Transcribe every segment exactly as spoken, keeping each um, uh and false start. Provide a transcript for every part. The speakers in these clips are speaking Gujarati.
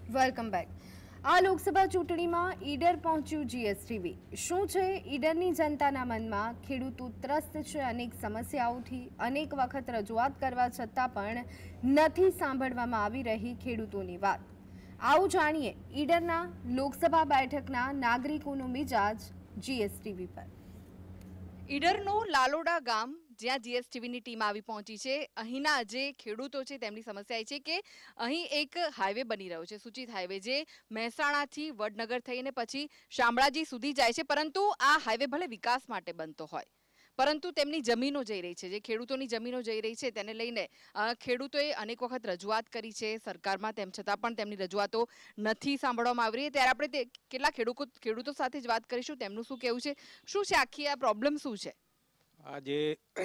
Welcome back. આ લોકસભા ચૂંટણીમાં ઈડર પહોંચ્યું જીએસટીવી। શું છે ઈડરની જનતાના મનમાં? ખેડૂતો ત્રસ્ત છે અનેક સમસ્યાઓથી। અનેક વખત રજૂઆત કરવા છતાં પણ નથી સાંભળવામાં આવી રહી ખેડૂતોની વાત। આવો જાણીએ ઈડરના લોકસભા બેઠકના નાગરિકોનો મિજાજ જીએસટીવી પર। ઈડરનું લાલોડા ગામ જ્યાં જીએસટીવીની ટીમ આવી પહોંચી છે, અહીંના જે ખેડૂતો છે તેમની સમસ્યા એ છે કે અહીં એક હાઈવે બની રહ્યો છે, સૂચિત હાઈવે, જે મહેસાણાથી વડનગર થઈને પછી શામળાજી સુધી જાય છે। પરંતુ આ હાઈવે ભલે વિકાસ માટે બનતો હોય, પરંતુ તેમની જમીનો જઈ રહી છે, જે ખેડૂતોની જમીનો જઈ રહી છે તેને લઈને ખેડૂતોએ અનેક વખત રજૂઆત કરી છે સરકારમાં, તેમ છતાં પણ તેમની રજૂઆતો નથી સાંભળવામાં આવી રહી। ત્યારે આપણે કેટલા ખેડૂતો ખેડૂતો સાથે જ વાત કરીશું, તેમનું શું કહેવું છે, શું છે આખી આ પ્રોબ્લેમ શું છે? આ જે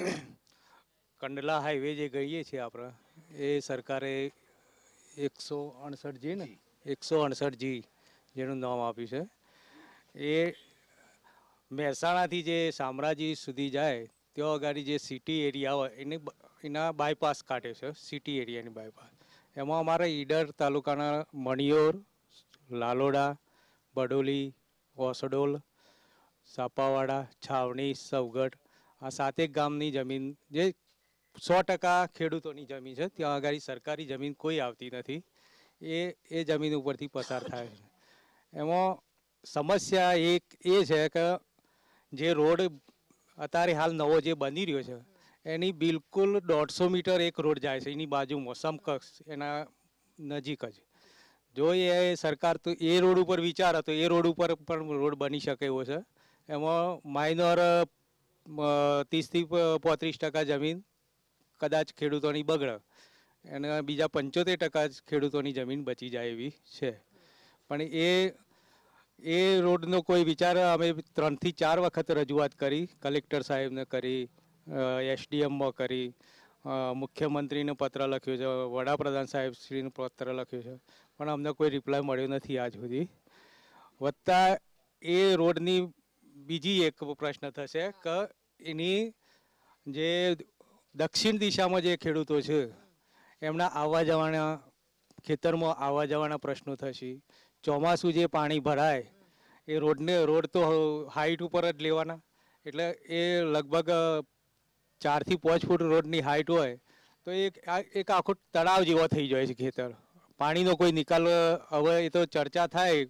કંડલા હાઈવે જે ગઈએ છીએ આપણે, એ સરકારે એકસો અડસઠ જી ને એકસો અડસઠ જી જેનું નામ આપ્યું છે, એ મહેસાણાથી જે શામળાજી સુધી જાય ત્યાં આગળ જે સિટી એરિયા હોય એને એના બાયપાસ કાઢે છે, સિટી એરિયાની બાયપાસ। એમાં અમારા ઈડર તાલુકાના મણિયોર, લાલોડા, બડોલી, ઓસડોલ, સાપાવાડા, છાવણી, સવગઢ, આ સાતેક ગામની જમીન જે સો ટકા ખેડૂતોની જમીન છે, ત્યાં આગળ સરકારી જમીન કોઈ આવતી નથી, એ એ જમીન ઉપરથી પસાર થાય છે। એમાં સમસ્યા એક એ છે કે જે રોડ અત્યારે હાલ નવો જે બની રહ્યો છે એની બિલકુલ દોઢસો મીટર એક રોડ જાય છે, એની બાજુમાં સમકક્ષ એના નજીક જ। જો એ સરકાર તો એ રોડ ઉપર વિચારે તો એ રોડ ઉપર પણ રોડ બની શકે એવો છે। એમાં માઇનોર ત્રીસથી પોત્રીસ ટકા જમીન કદાચ ખેડૂતોની બગડે અને બીજા પંચોતેર ટકા જ ખેડૂતોની જમીન બચી જાય એવી છે। પણ એ એ રોડનો કોઈ વિચાર અમે ત્રણથી ચાર વખત રજૂઆત કરી, કલેક્ટર સાહેબને કરી, એસડીએમમાં કરી, મુખ્યમંત્રીને પત્ર લખ્યો છે, વડાપ્રધાન સાહેબશ્રીને પત્ર લખ્યો છે, પણ અમને કોઈ રિપ્લાય મળ્યો નથી આજ સુધી। વત્તા એ રોડની બીજી એક પ્રશ્ન થશે કે એની જે દક્ષિણ દિશામાં જે ખેડૂતો છે એમના આવવા જવાના, ખેતરમાં આવવા જવાના પ્રશ્નો થશે। ચોમાસું જે પાણી ભરાય એ રોડને રોડ તો હાઈટ ઉપર જ લેવાના, એટલે એ લગભગ ચારથી પાંચ ફૂટ રોડની હાઈટ હોય તો એક એક આખો તળાવ જેવો થઈ જાય છે ખેતર। પાણીનો કોઈ નિકાલ હવે એ તો ચર્ચા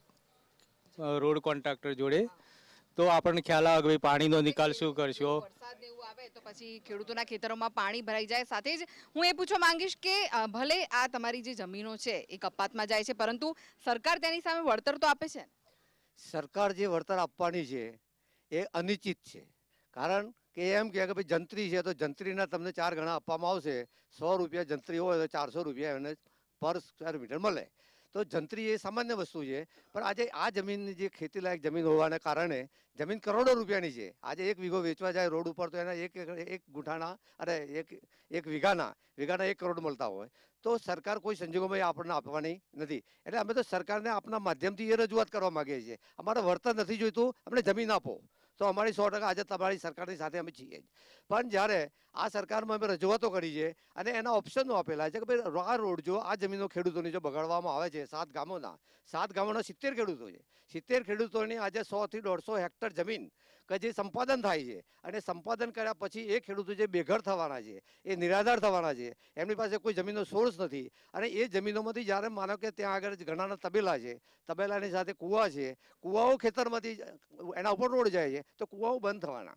થાય રોડ કોન્ટ્રાક્ટર જોડે તો આપણને ખ્યાલ આવે કે ભાઈ પાણીનો નિકાલ શું કરશો। વરસાદ એવું આવે તો પછી ખેડૂતોના ખેતરોમાં પાણી ભરાઈ જાય। સાથે જ હું એ પૂછવા માંગીશ કે ભલે આ તમારી જે જમીનો છે એ કપાતમાં જાય છે, પરંતુ સરકાર તેની સામે વળતર તો આપે છે? સરકાર જે વળતર આપવાની છે એ અનિશ્ચિત છે, કારણ કે એમ કહે કે ભાઈ જંત્રી છે તો જંત્રીના તમને ચાર ગણા આપવામાં આવશે। સો રૂપિયા જંત્રી હોય તો ચારસો રૂપિયા એને પર સ્ક્વેર મીટર મળે, તો જંત્રી એ સામાન્ય વસ્તુ છે। પણ આજે આ જમીનની જે ખેતીલાયક જમીન હોવાને કારણે જમીન કરોડો રૂપિયાની છે, આજે એક વીઘો વેચવા જાય રોડ ઉપર તો એના એક એક ગુંઠાના અરે એક એક વીઘાના વીઘાના એક કરોડ મળતા હોય, તો સરકાર કોઈ સંજોગોમાં આપણને આપવાની નથી। એટલે અમે તો સરકારને આપના માધ્યમથી એ રજૂઆત કરવા માગીએ છીએ, અમારે વળતર નથી જોઈતું, અમને જમીન આપો તો અમારી સો ટકા આજે તમારી સરકારની સાથે અમે છીએ। પણ જ્યારે આ સરકારમાં અમે રજૂઆતો કરી છે અને એના ઓપ્શનો આપેલા છે કે ભાઈ આ રોડ જો આ જમીનો ખેડૂતોની જો બગાડવામાં આવે છે, સાત ગામોના સાત ગામોના સિત્તેર ખેડૂતો છે, સિત્તેર ખેડૂતોની આજે સોથી દોઢસો હેક્ટર જમીન કે જે સંપાદન થાય છે, અને સંપાદન કર્યા પછી એ ખેડૂતો જે બેઘર થવાના છે, એ નિરાધાર થવાના છે, એમની પાસે કોઈ જમીનનો સોર્સ નથી, અને એ જમીનોમાંથી જ્યારે માનો કે ત્યાં આગળ ઘણાના તબેલા છે, તબેલાની સાથે કૂવા છે, કૂવાઓ ખેતરમાંથી એના ઉપર રોડ જાય છે તો કૂવાઓ બંધ થવાના,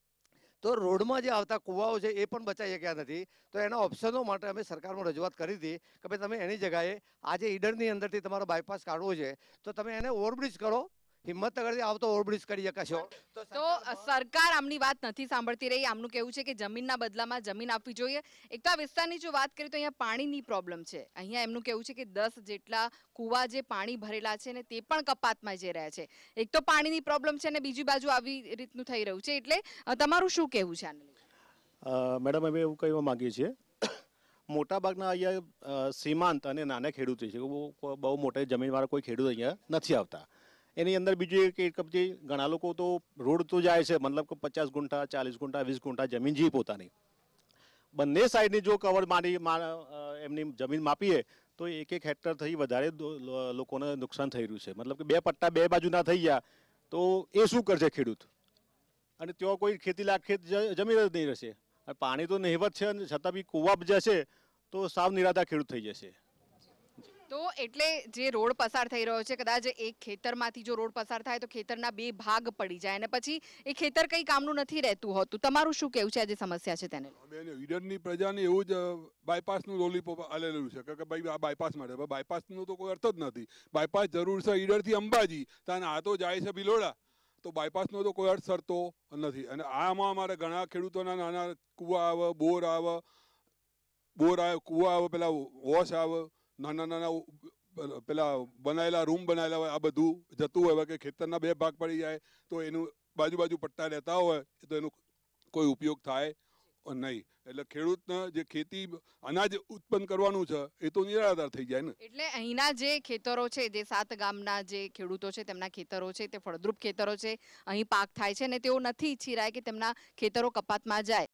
તો રોડમાં જે આવતા કૂવાઓ છે એ પણ બચાઈ શક્યા નથી। તો એના ઓપ્શનો માટે અમે સરકારમાં રજૂઆત કરી હતી કે ભાઈ તમે એની જગ્યાએ આજે ઈડરની અંદરથી તમારો બાયપાસ કાઢવો છે તો તમે એને ઓવરબ્રિજ કરો, હિંમતનગરથી આવતો ઓવરબ્રિજ કરી શકશો। તો સરકાર આમની વાત નથી સાંભળતી રહી। આમનું કહેવું છે કે જમીનના બદલામાં જમીન આપવી જોઈએ। એક તો આ વિસ્તારની જો વાત કરીએ તો અહીંયા પાણીની પ્રોબ્લેમ છે, અહીંયા એમનું કહેવું છે કે દસ જેટલા કૂવા જે પાણી ભરેલા છે ને તે પણ કપાતમાં જઈ રહ્યા છે। એક તો પાણીની પ્રોબ્લેમ છે અને બીજી બાજુ આવી રીતનું થઈ રહ્યું છે, એટલે તમારું શું કહેવું છે આને લઈને? મેડમ અમે એવું કહેવા માંગીએ છીએ, મોટાભાગના અહીંયા સીમાંત અને નાના ખેડૂતો છે, બહુ મોટા જમીનવાળા કોઈ ખેડૂત અહીંયા નથી આવતા। એની અંદર બીજું એક જે ઘણા લોકો તો રોડ તો જાય છે, મતલબ કે પચાસ ગુંઠા ચાલીસ ગુંઠા વીસ ગુંઠા જમીન જી પોતાની બંને સાઈડની જો કવર મારી એમની જમીન માપીએ તો એક એક હેક્ટર થઈ વધારે દો- લો- લોકોને નુકસાન થઈ રહ્યું છે. મતલબ કે બે પટ્ટા બે બાજુના થઈ ગયા તો એ શું કરશે ખેડૂત? અને ત્યાં કોઈ ખેતી લાયક ખેત જ- જમીન જ નહીં રહેશે. અને પાણી તો નહિવત છે અને છતાં બી કૂવા જશે તો સાવ નિરાધાર ખેડૂત થઈ જશે. તો એટલે જે રોડ પસાર થઈ રહ્યો છે, કદાચ એક ખેતરમાંથી જો રોડ પસાર થાય તો ખેતરના બે ભાગ પડી જાય અને પછી એ ખેતર કઈ કામનું નથી રહેતું હોતું. તમારું શું કહેવું છે આ જે સમસ્યા છે તેને? બેન ઈડરની પ્રજાને એવું જ બાયપાસનું લોલીપોપ આલેલું છે કે કે ભાઈ આ બાયપાસ માટે હવે બાયપાસનો તો કોઈ અર્થ જ નથી. બાયપાસ જરૂર છે ઈડરથી અંબાજી, ત્યાં આ તો જાય છે ભિલોડા, તો બાયપાસનો તો કોઈ અર્થ સરતો નથી. અને આમાં અમારે ઘણા ખેડૂતોના નાના કૂવા આવે, બોર આવે, બોર આવે, કૂવા આવે, પેલા વોશ આવે, નાના નાના પેલા બનાવેલા રૂમ બનાવેલા હોય, આ બધું જતું હોય કે ખેતરના બે ભાગ પડી જાય તો એનું બાજુ બાજુ પટ્ટા રહેતા હોય તો એનું કોઈ ઉપયોગ થાય નહીં. એટલે ખેડૂતને જે ખેતી અનાજ ઉત્પન્ન કરવાનું છે એ તો નિરાધાર થઈ જાય ને. એટલે અહીંના જે ખેતરો છે, જે સાત ગામના જે ખેડૂતો છે તેમના ખેતરો છે તે ફળદ્રુપ ખેતરો છે, અહીં પાક થાય છે અને તેઓ નથી ઈચ્છી રહ્યા કે તેમના ખેતરો કપાતમાં જાય.